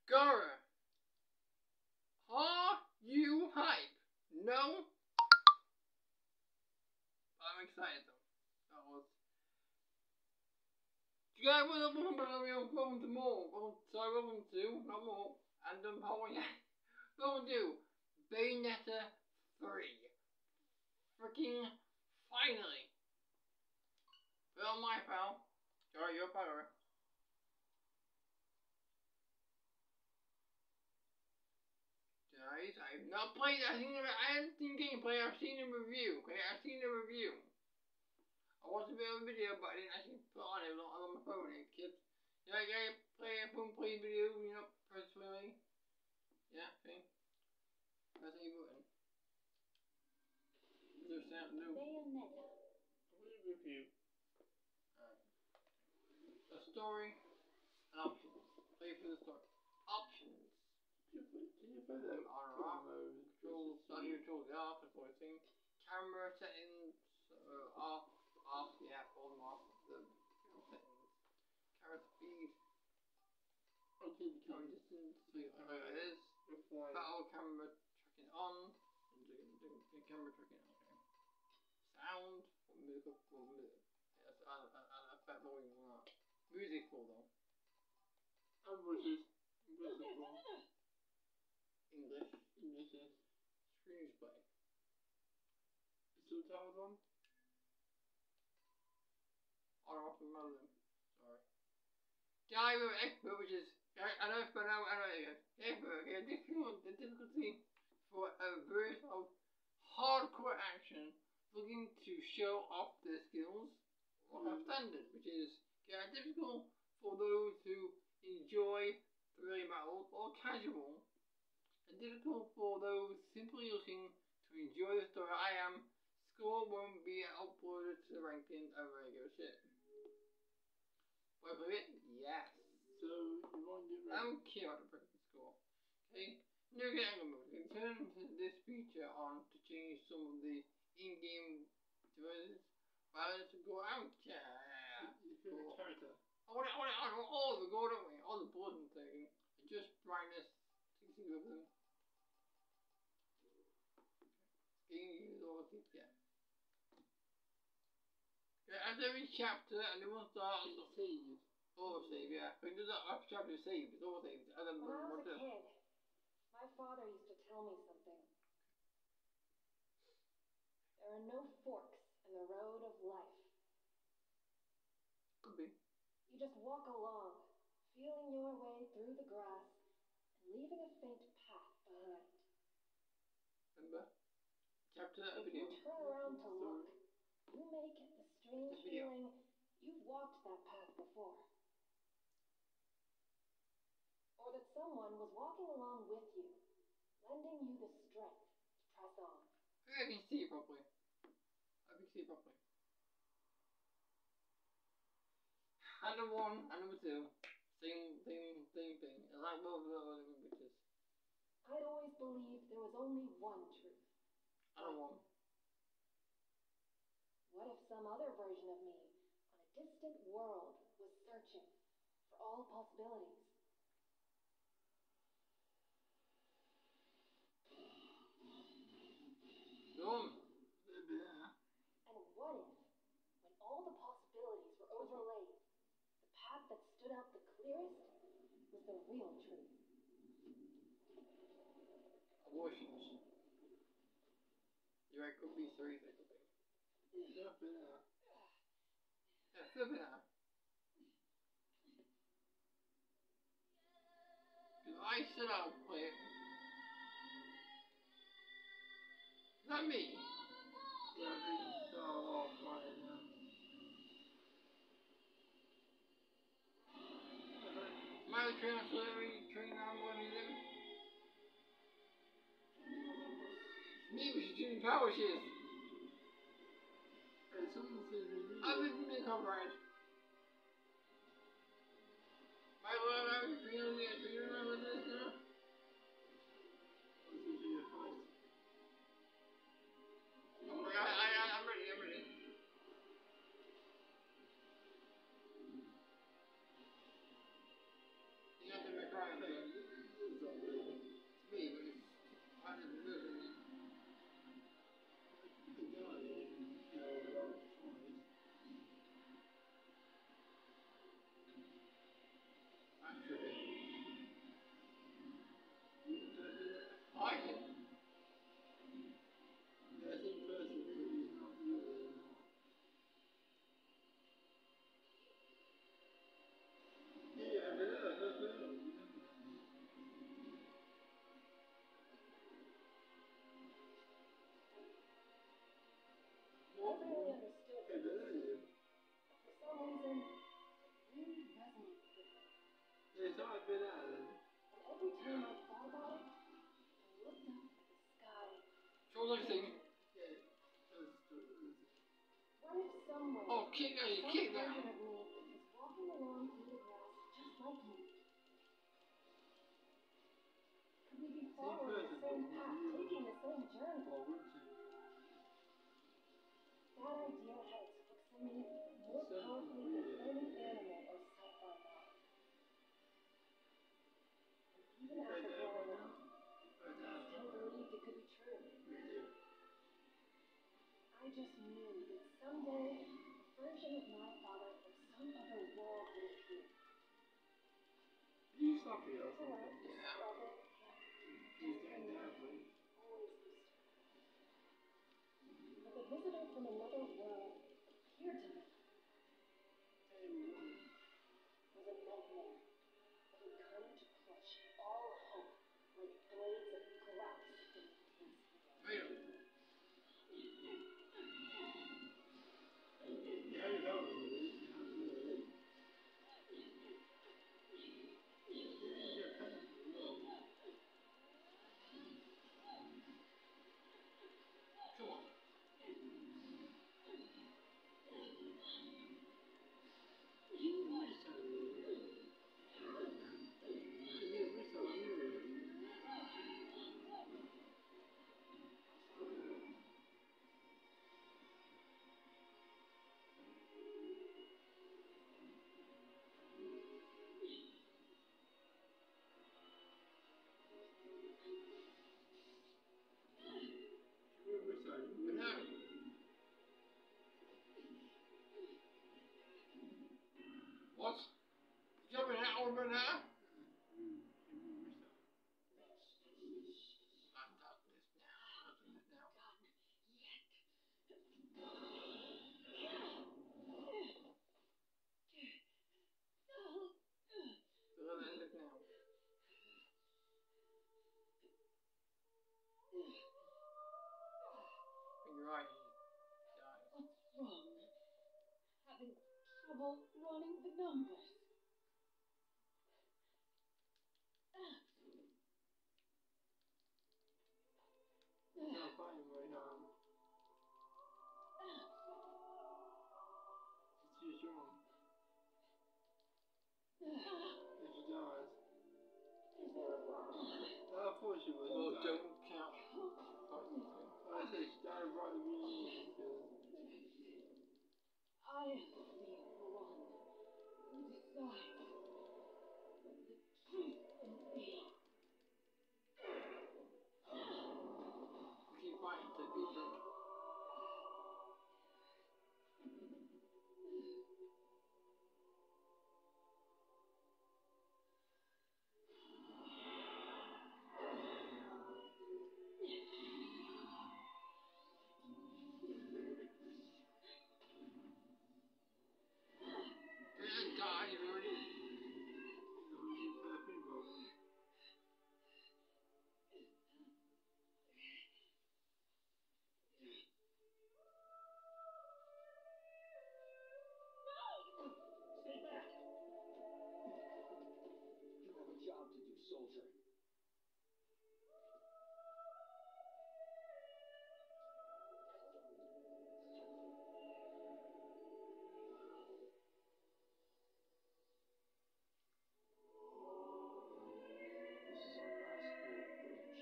Gara, are you hype? No? I'm excited though. That was. Do you guys want to welcome to more? Welcome to, not more. And welcome to Bayonetta 3. Freaking finally. Put on my pal. Alright, your power. Guys, I've not played it. I haven't seen gameplay. I've seen a review. Okay, I've seen a review. I watched a bit of a video, but I didn't actually put on it on my phone. It kept, play video, personally. Yeah, okay. Press any button. No sound, no. Bayonetta. Review. Alright. A story and options. Play for the story. Options. Did you play that? Controls, controls off, that's what I think. Camera settings, off, yeah, all them off. The settings. Camera speed. Okay, Camera distance, it is. Battle camera tracking on. The camera tracking on, okay. Sound, music. Yes, I bet volume or not. Musical though. And voices. Musical. English. English, yes. Screen display. Subtitles on? On or off the modem. Sorry. Guy with expert, which is I know expert. Expert, okay, the difficulty for a verse of hardcore action looking to show off their skills or have standard, which is difficult for those who enjoy thrilling battles or casual, and difficult for those simply looking to enjoy the story. Score won't be uploaded to the ranking of regular shit. Wait for it? Yes. So you won't get I don't care about the freaking score. Okay? No get angle mode. You can turn this feature on to change some of the in-game devices. Violence and gore. I don't care. Your character. I want all the gore, don't we? All the blood and thing. Just brightness. 60 of them. Game use all the yeah. After every chapter, and it will start. Save. Autosave, yeah. But it does that after chapter save. It's autosave. When I was a kid, my father used to tell me something. There are no forks in the road of life. Could be. You just walk along, feeling your way through the grass, and leaving a faint path behind. Remember? Chapter If video. you turn around to look, you may get the strange feeling you've walked that path before. Or that someone was walking along with you, lending you the strength to press on. I can see it properly. And number 1 and number 2. Same thing. It's like both of those bitches. I always believed there was only one truth. I don't want. What if some other version of me on a distant world was searching for all possibilities? Boom. And what if, when all the possibilities were overlaid, the path that stood out the clearest was the real truth? Abortions. You're right, could be 3, they could be. Yeah, flipping out. I said I'll play it. Is that me? Yeah, I think so. Oh, fine. Am I the train I'm going to do? Me, we should do power shift. Hey, someone says review. I've been in copyright. My lord, I'm feeling it. Do you remember this now? This is your fault. I'm ready. You have to be crying. And every time I thought about it, I looked up at the sky. So like thing. What if somewhere, Oh, kick now, you kick now. some version of me is walking along through the grass just like me? Could we be following the same path, taking the same journey? That idea had its hooks in me more powerfully than any animal or sight on Earth. And even after growing up, I still believed it could be true. I just knew that someday a version of my father from some other world would appear. You stop it or Hello, something. love it. Please get in there, please. Always used to. But the visitor from another world appeared to me. Hey, woman. Was a nightmare that would come to crush all hope like blades of grass in an intense air. Wait. Yeah, you know. Come on. But no. What? You jumping out or run out? I've done this now. I've done this now. So I'll end it now. In your eye, he dies. What's wrong? Having trouble running the numbers. Not fine right now. It's too strong. If she dies. Of course she was. Oh, don't count. I said she died right at the beginning. I am the one who decides the truth in me. Keep fighting to beat her. And die already. Stay back! You have a job to do, soldier. This is our last old bridge.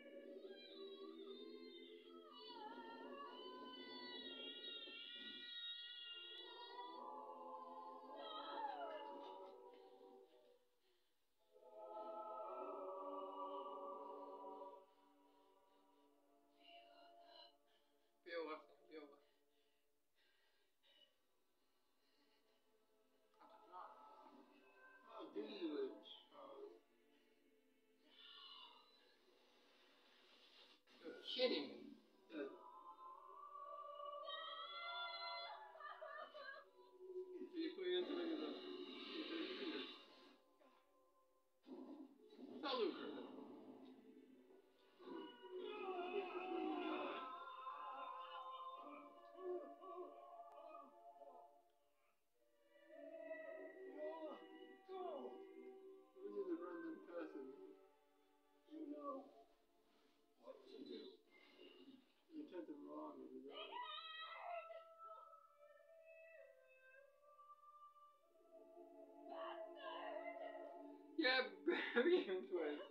Viola. How did you do it, Charles? You're kidding me. That people used to look at them. It's not Luker. Yeah, bury him twice.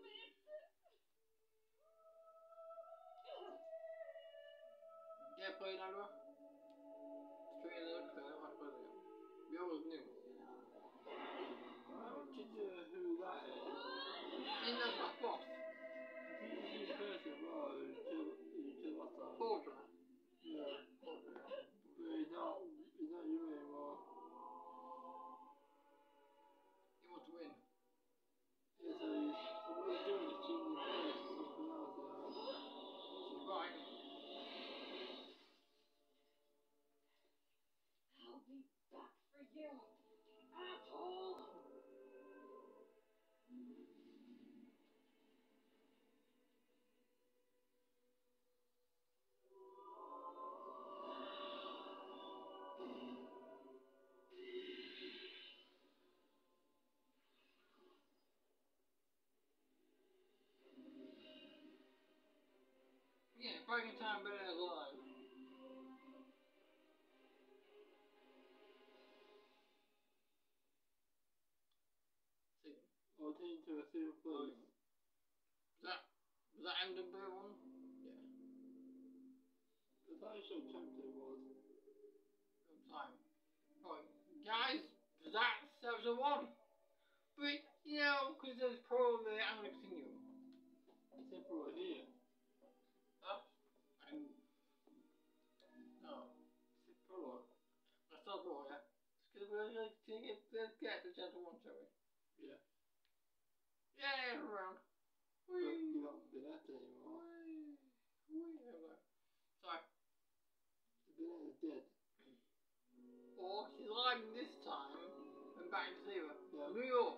Yeah, play that one. Straight in the look, I don't want to play it. We always knew. How did you know who that is? You know my boss. I think it's the person, well, who killed last time. Soldier. Yeah. Soldier. But he's not you anymore. He wants to win. Yeah, so what he's doing is cheating your place or something else, She's right. I'll be back for you, asshole! Yeah, breaking time better than alive. See. I'll take you to a safe place. Was that MW one? Yeah. That's how so tempted it was. Time. Right, guys, that's episode 1. But, you know, because there's probably I'm going to continue. Except for right here. Huh? No. Except for what? That's not all, yeah? Because we're going to continue. Let's get to chapter 1, shall we? Yeah. Yeah, around. But you're not Bayonetta anymore. Hello. Sorry. Bayonetta's dead. Or she's alive this time and back to zero. Yeah. New York.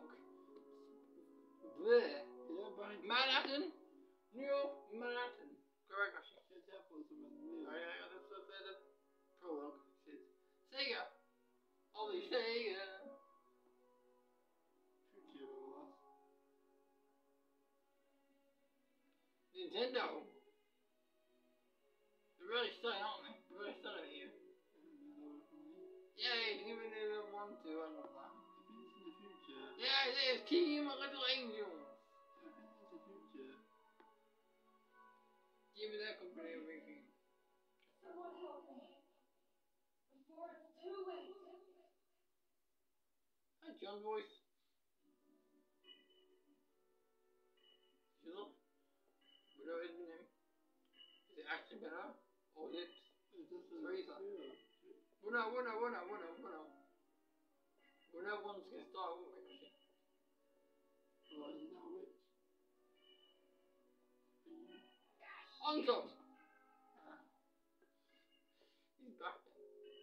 There. Yeah, back to Manhattan. New York, Manhattan. Correct, actually. Shut up for some real. Oh, yeah, that's the prologue. Shit. Sega. Ollie Sega. Future all that. Nintendo. They're really selling, aren't they? They're really selling it here. Yay, even if they want to, I love that. If it's in the future. Yeah, it is. Team Little Angels. If it's in the future. Give me that company everything. Someone help me. Before it's too late. Hi, John voice. Shizzle. We know his name. Is it actually better? Or is it? It doesn't Teresa. feel. Winner. Winner one's gonna start, won't we, actually? Well, he's not a witch. Anton! He's back then.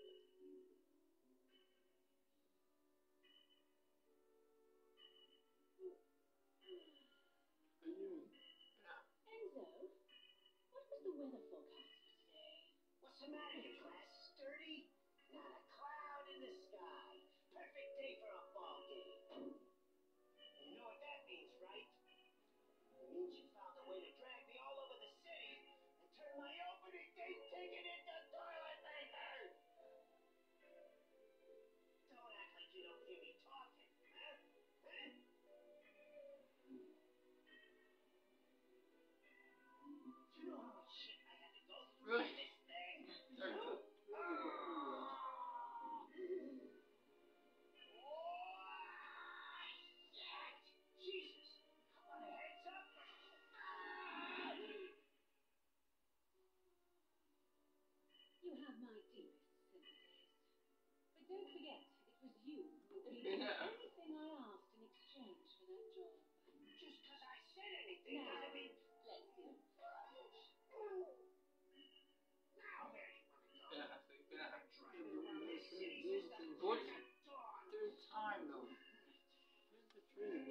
Are you? Enzo, what was the weather forecast for today? What's the matter? Your glass is dirty? Not a cloud in the sky. Perfect day for a ball game. You know what that means, right? It means you found a way to drag me all over the city and turn my opening day ticket into toilet paper. Don't act like you don't hear me talking, huh? Huh? You know how much shit I had to go through to Really? get this thing? Sorry, Huh? Jesus! Want a heads up? You have my deepest sympathies. But don't forget, it was you who agreed to Yeah. anything I asked in exchange for that job. Just because I said anything Now, doesn't mean. let's go. Now where do you want to go? Gonna have to. Driving around this city This since the thing- What? crack of dawn. Through time, though. Where's the train?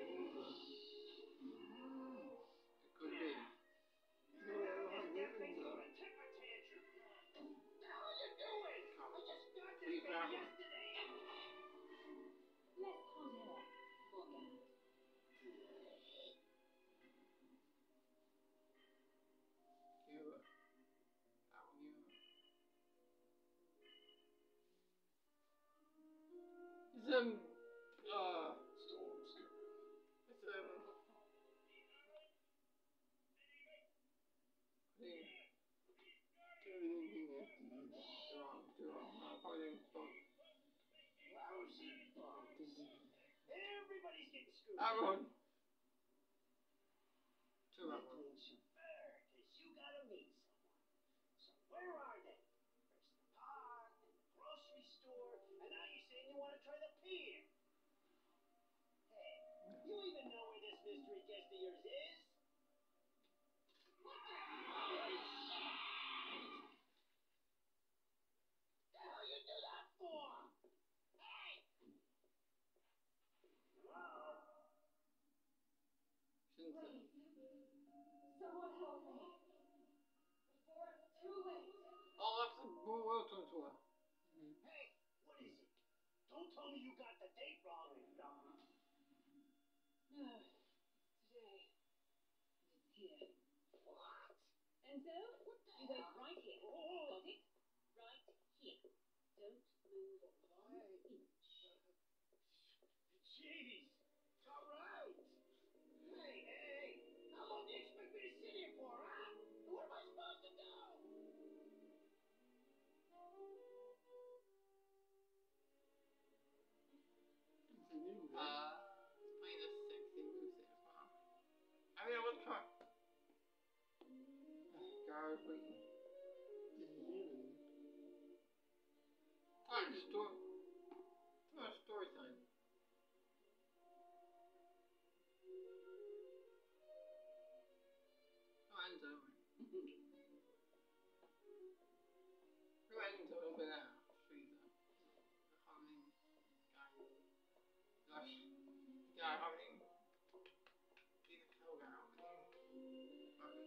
It could be. No, I Isn't that thing Enzo. throwing a temper tantrum? What the hell are you doing? I just got this Leave thing that one. yesterday. Less hot air, more gas. You. How you? It's Storm's coming. It's too long. I probably didn't stop. Lousy bums. Everybody's getting screwed. Everyone. Two That everyone. means you better, because you gotta meet someone. So where are they? First the park, then the grocery store, and now you're saying you want to try the pier. Hey, you even know where this mystery guest of yours is? What the hell you do that for? Hey! Hello? Shouldn't say. Someone help me. Before it's too late. Oh, that's the world tour. Hey, what is it? Don't tell me you got the date wrong and stuff. No, today. And it's here. What? And so, What the you hell? wait right here. Oh. Got it? Right here. Don't move one inch. Jeez. All right. Hey. How long do you expect me to sit here for, huh? What am I supposed to do? It's a new one. Playing a sexy music as well. I mean, I want to try. Guys, waiting. Healing. Alright, story. Story time. Oh, Enzo. Who Enzo over there? Freezer. The humming guy. Gosh. The guy humming. He's a hell guy humming. Okay.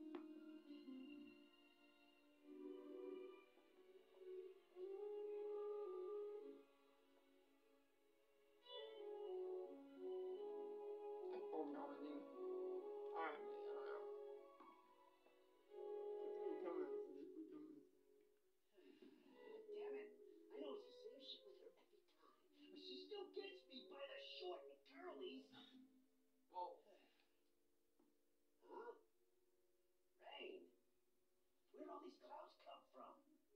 That's Bob humming. Alright, Put comments. Just put comments. Damn it. I know it's the same shit with her every time. But she still gets me by the short and curlies. Well, Huh? Rain? Where'd all these clouds come from?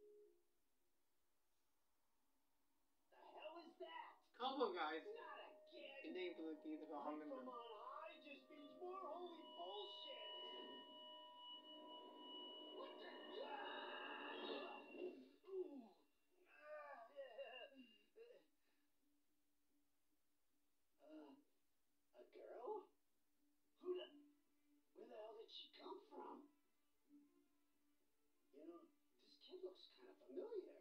The hell is that? combo guys. Not again. Enable the Light humming. from on high just means more holy bullshit. What the? Ooh. A girl? Where the hell did she come from? You know, this kid looks kind of familiar.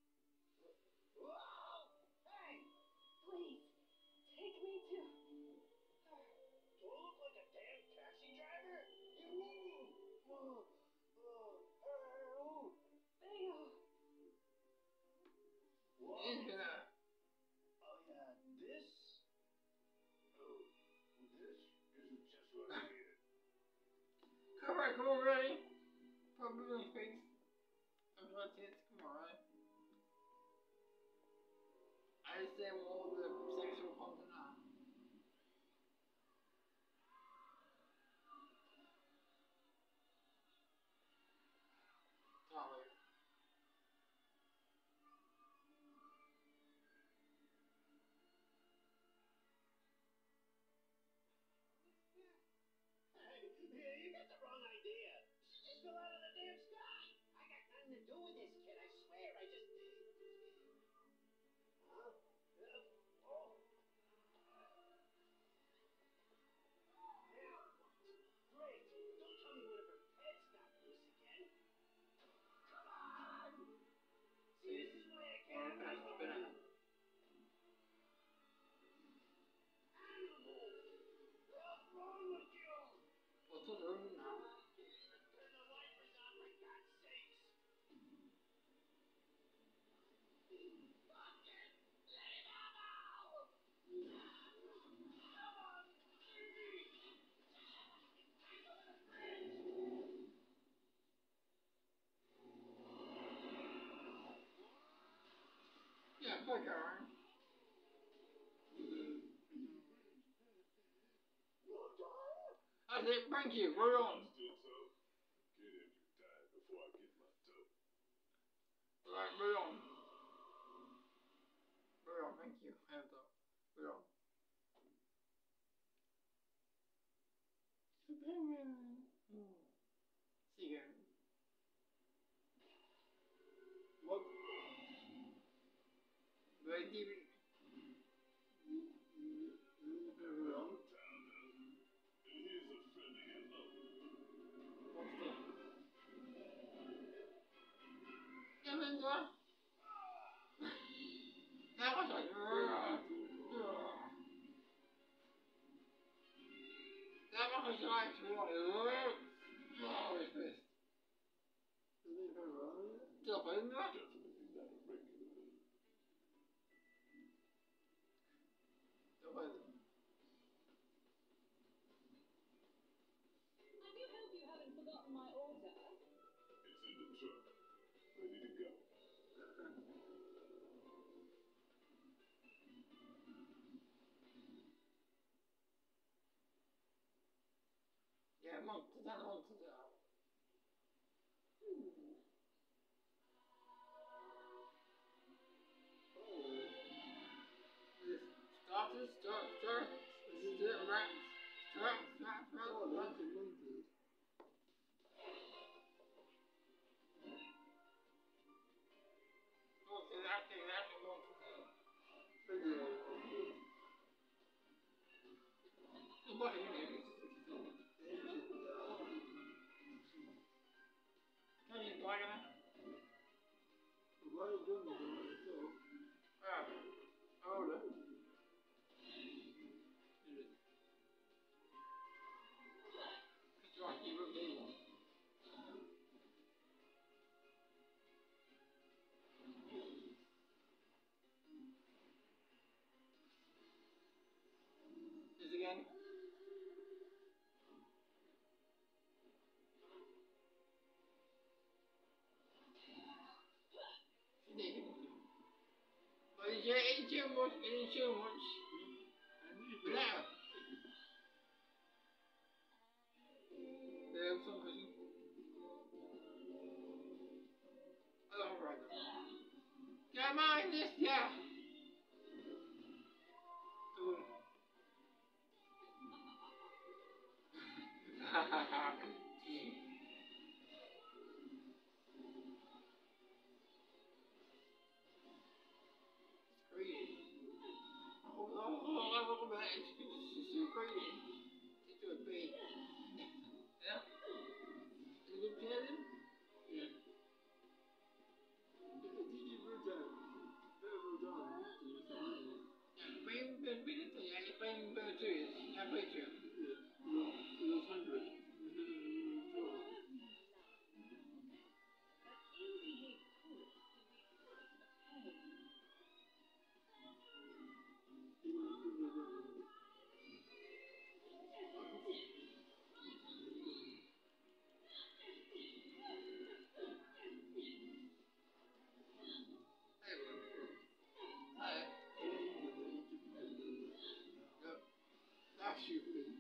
Whoa! Hey! Please, take me to her. Do I look like a damn taxi driver? You move! Whoa! Whoa! Theo. Whoa! Into that. Oh yeah, this? Oh, this isn't just what I needed. Come on, ready? Put a move on his face. I'm trying to see it. Come on, right? I just say all the sexual content now. Sorry. Hey, yeah, you got the wrong idea. She just fell out of the damn sky. I got nothing to do with this kid, I swear. I just... Huh? Oh. Now what? Great. Don't tell me one of her pets got loose again. Come on! See, this is why I can't have nice Spin women. out. Animal! What's wrong with you? What's the room now? I can't even turn the wipers on, for God's sakes. Fuck it! Let it out now! Come on, baby! Yeah, click alright. Well done! I said, thank you, we're on. Still tough? Get in here, time before I get my toe. Right, move on. Move on, thank you. Hands up. Move on. See you again. What? Very deep. Wrong. Here's a friendly hello. What's that? Come in, door. That was like. That was a nice one. Oh, it's this. Stop in there. Definitely not a regular. Stop in there. I do hope you haven't forgotten my order. It's in the truck. Ready to go. Yeah, monsters and monsters out. Starters, stir, rats, Oh, that's a monkey. Oh, so that's a monster. What in there? Can you buy that? Why are you doing it by yourself? Hold it. That's right, you will do one. This again. But it's too much, it's too much. Now. There's some question. Oh, right. Come on, this guy. Greedy. Oh, look at that. It's so greedy. It's a big. Yeah. Is it good challenge? Yeah. Did you wrote down? Better wrote down. Ben serious. I'm very serious. Yeah. It was hungry. That's you, please.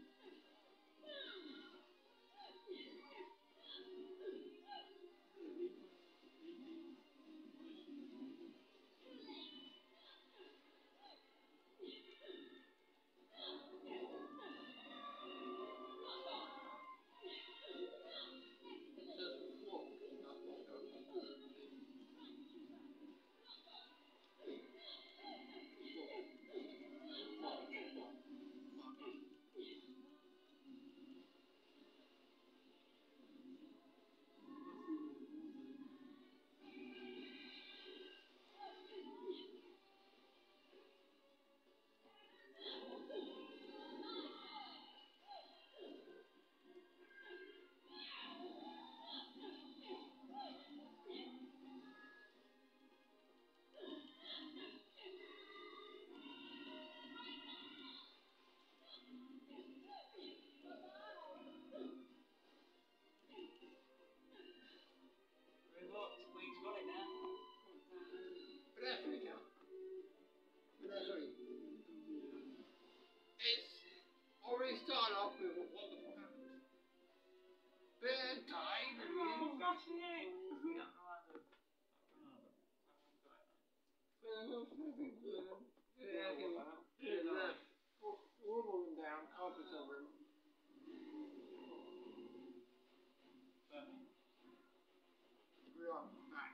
Queen's got it now. But that's three count. But that's three. It's already started off with what the fuck happens. Bear died and Oh, that's it. We're moving down, carpet's over him. We are back.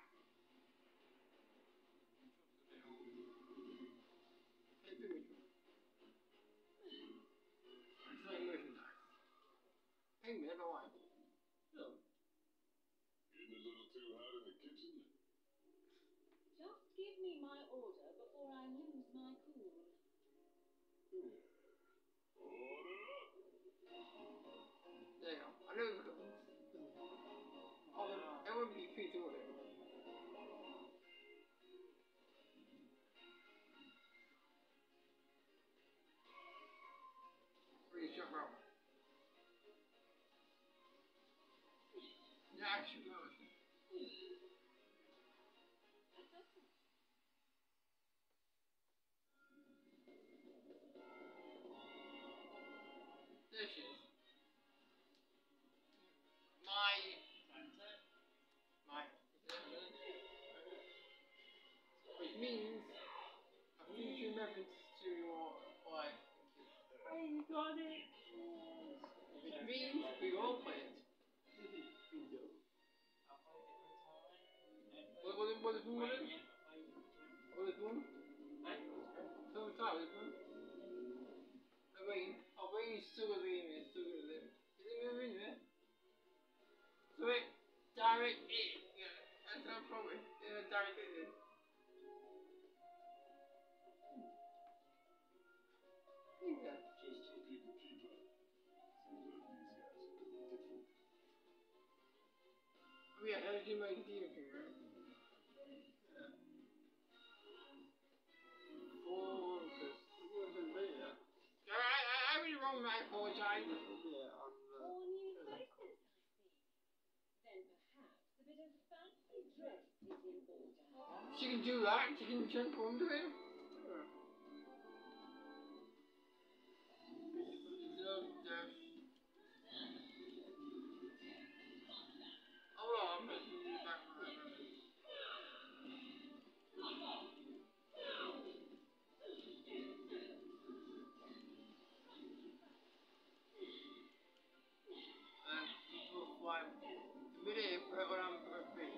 Excellent merchandise. Ping me, I don't know why. No. Getting a little too hot in the kitchen? Just give me my order before I lose my cool. Yeah. Order up! There you go. I knew it was coming. It wouldn't be free to order. Pretty short route. Yeah, actually, no. There she is. Which means a future reference to your wife. Hey, you got it! Which means we all play it. Bingo. I'll play it every time. What is one? What is one? So we start with one. Wayne is still with him. Is still with him. Is it moving there? So it direct it. Yeah, that's no problem. Yeah, direct it in. Yeah. Just so people keep up. Seems like these guys are different. Oh yeah, that's your main deal thing, right? Yeah. Focus. I read it wrong, I apologize. Yeah, on All new faces, I see. Then perhaps a bit of fancy dress is in order. She can do that, she can jump onto it. Hold on, I'm messing you back right now. People fly mid-air, put it on her feet.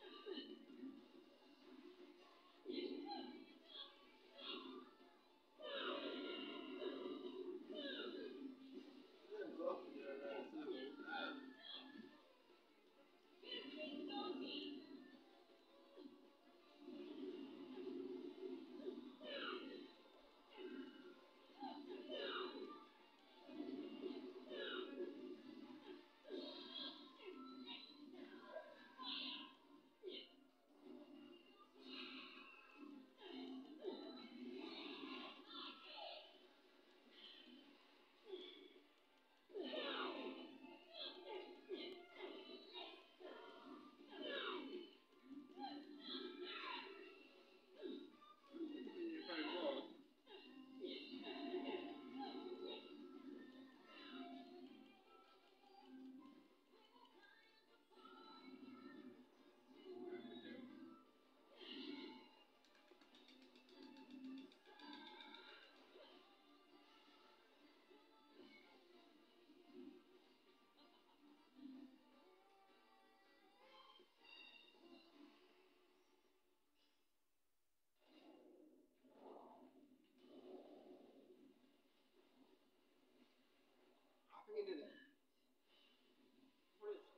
I think it did it. What is it?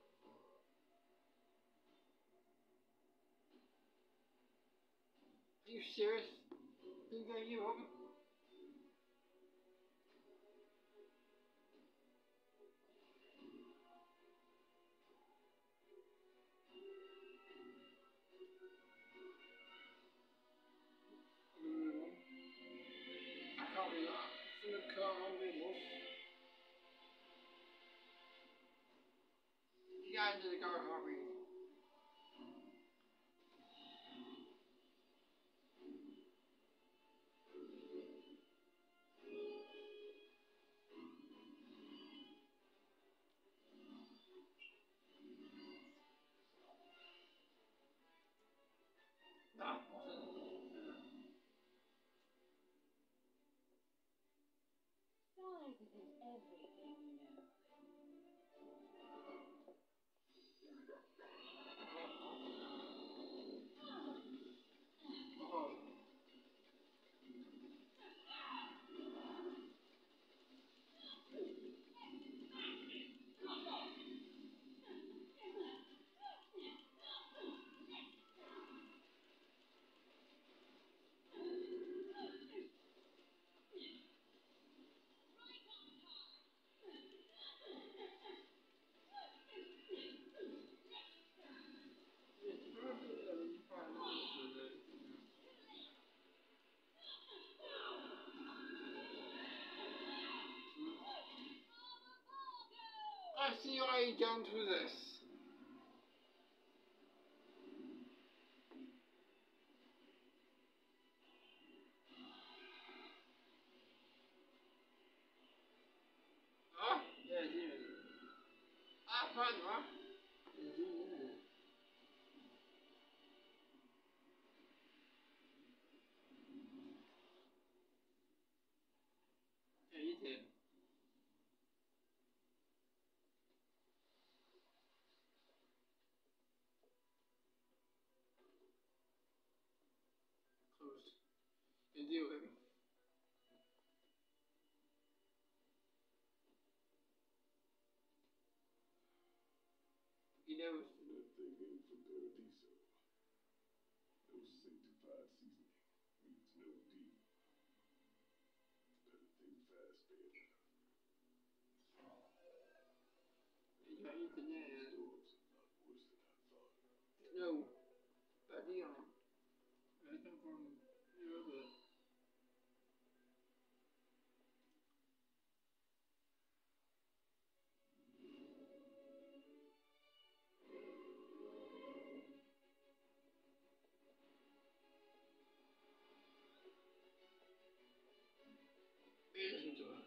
Are you serious? Didn't get you up? I can't be that. Some can't be enough. You guys into the car can't read. Nah, what's it? is everything, you know. Oh. I see why you jumped through this. Ah, yeah, dude. Ah, fun, huh? Yeah, you did. Closed. You deal with him. He knows. That thing ain't from Paradiso. No sanctified seasoning means no deal. Better think fast, Bayonetta. You got eaten, yeah. Storms are not worse than I thought. No. But Dion. I come from the other. Listen to her.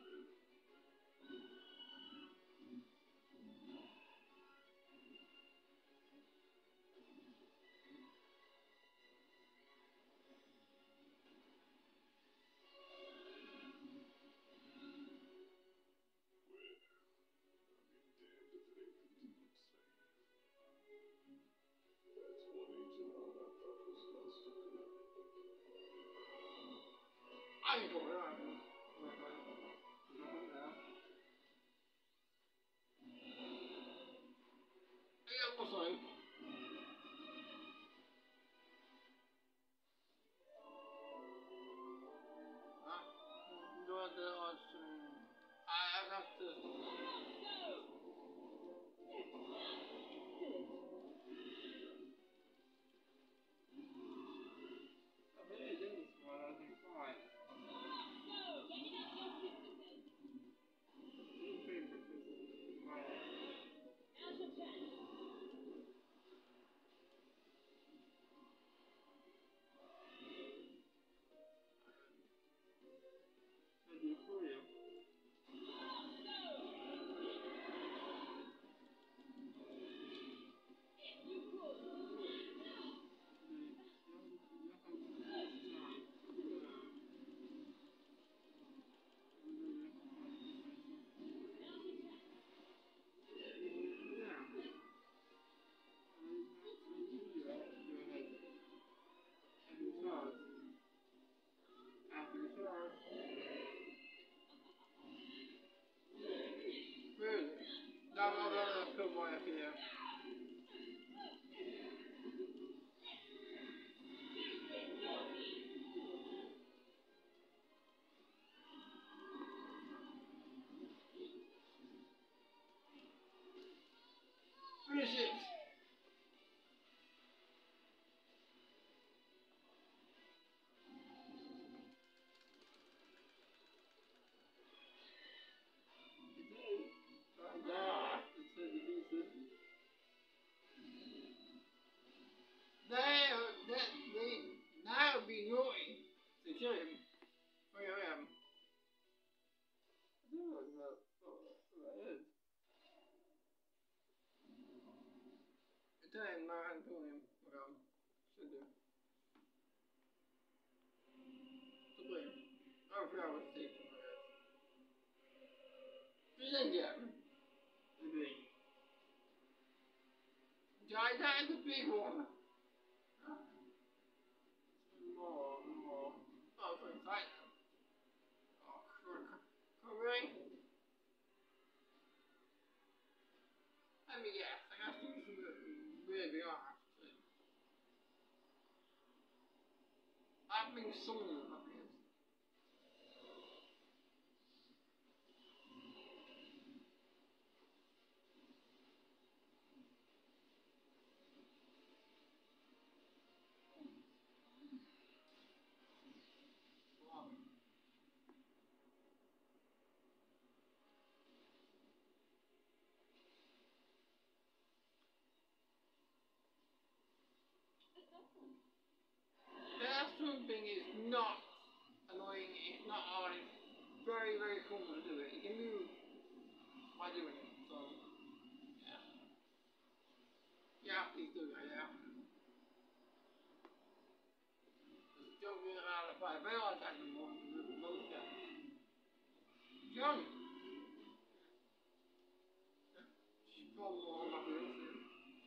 Well, I'll be damned if it ain't the demon slave. That's one agent on I thought was lost for good. I ain't going on. Nothing now. Hey, I'm sorry. Huh? No, the awesome. I have to. I think I did this one. I think fine. Isn't it? Maybe. Jai, that is a big one. More. Oh, it's inside them. Oh, really? I mean, yes, I guess you should really be honest. I've been sold, I guess. Wow. That thing is not annoying, it's not hard, it's very, very cool to do it. You can move by doing it, so, yeah. Yeah, please do that, yeah. Just don't get out of the fire. Very hard time anymore, most Young! She's probably more about the ocean.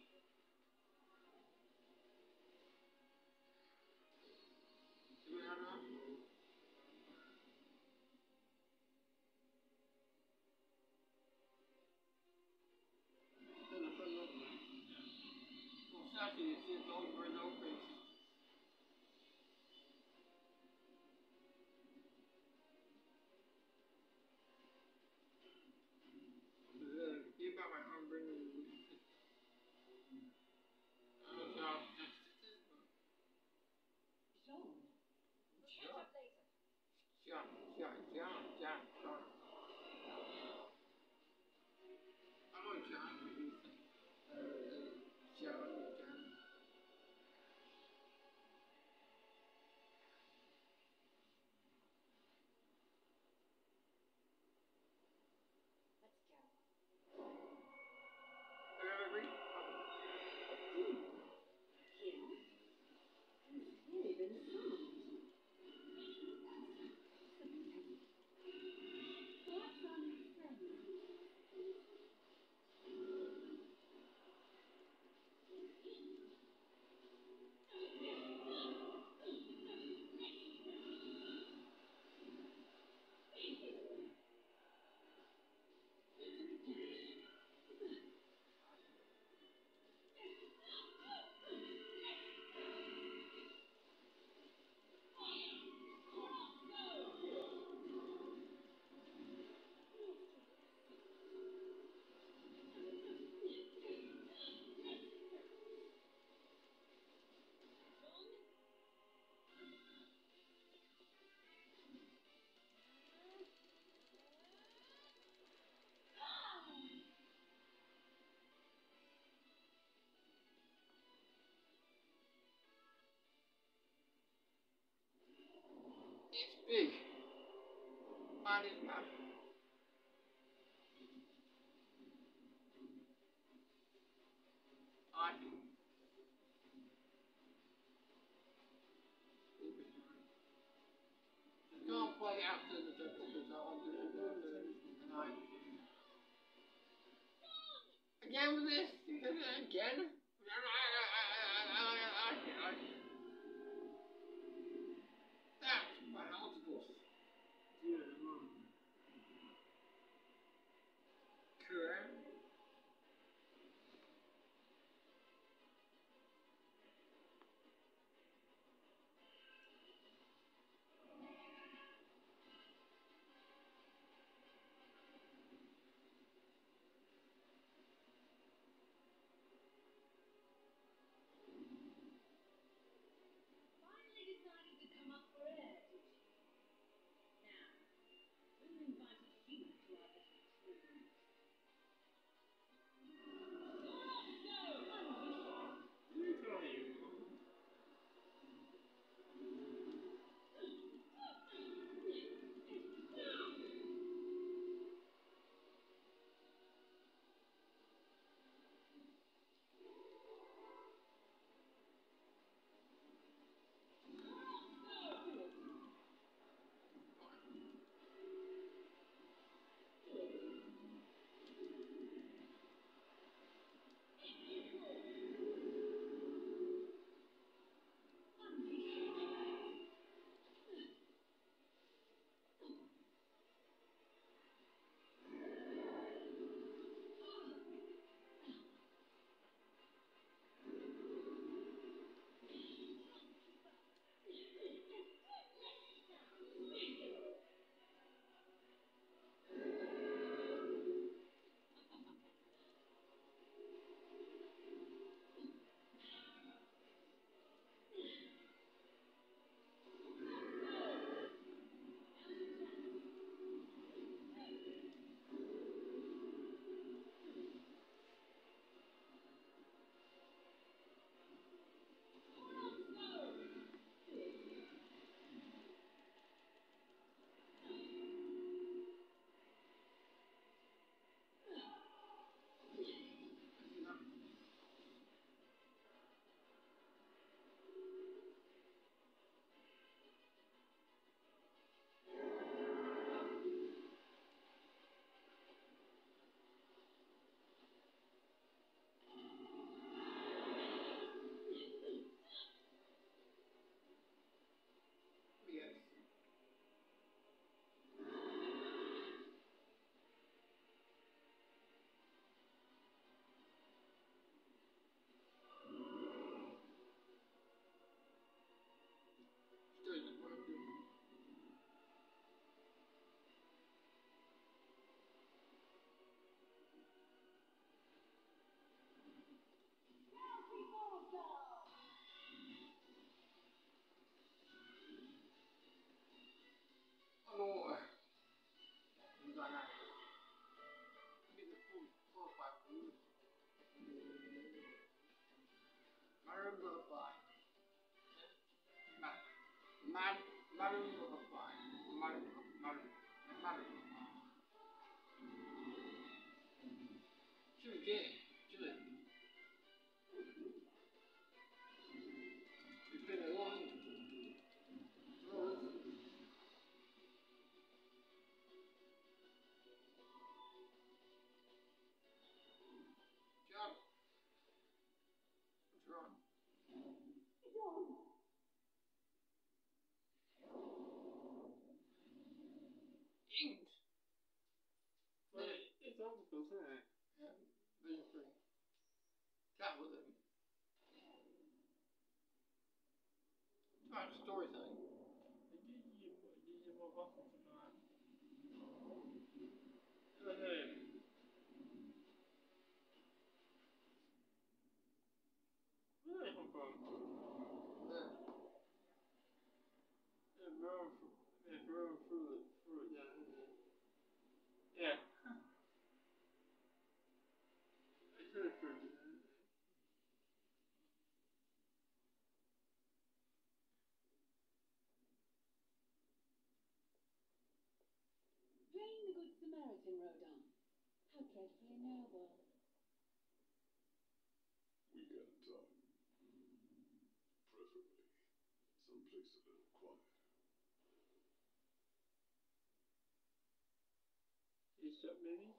Do we have enough? Well, Sassy, it's over and over. You got my arm bringing you. Jean, we'll catch up later. John. I'm on John. John. Let's go. Agree? Yeah? It's really been soft. Thoughts on friends? It's big. Mine is not. I think. Just can't play after the judge because I want to do it. And I. Again with this? Again? That's multiples. Yeah, well, Correct. Madam Butterfly. Madam Butterfly. Madam. Should we get it? Should it? It's been a long road. John. What's wrong? Inked. Well, it's octopus, isn't it? Yeah, vision free. That was him. It's about storytelling. Did you more buttons for that? Where did they come from? Yeah. They're growing through it, yeah, isn't it? Yeah. I should have proved it, isn't it? Playing the Good Samaritan rode on. How dreadfully noble. We gotta talk. Preferably someplace a little quiet. East up, maybe?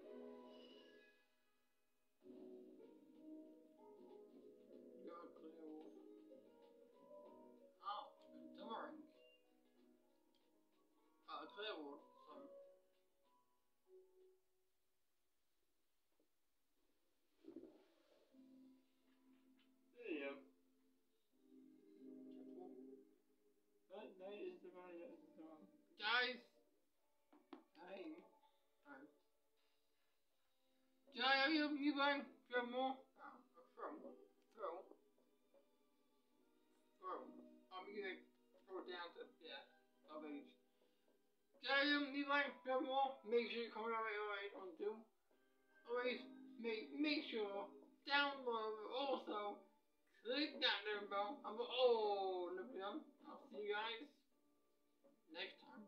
God, clear water. Oh, it's tamarind. Clear water. So. There you go. No, it's the one, yeah, it's the one. Guys. Jai, are you going? Throw more? Oh, throw. I'm gonna throw it down to, yeah, of age. Jai, you going? Throw more? Make sure you comment on Zoom. Always make sure download, also click that little bell. I'll see you guys next time.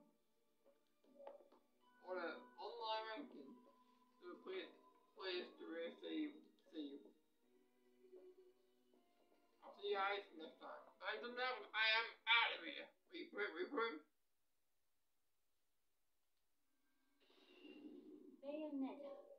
On an online ranking. So please to really see you. I'll see you guys next time. But until now, I am out of here. Regroup. Bayonetta.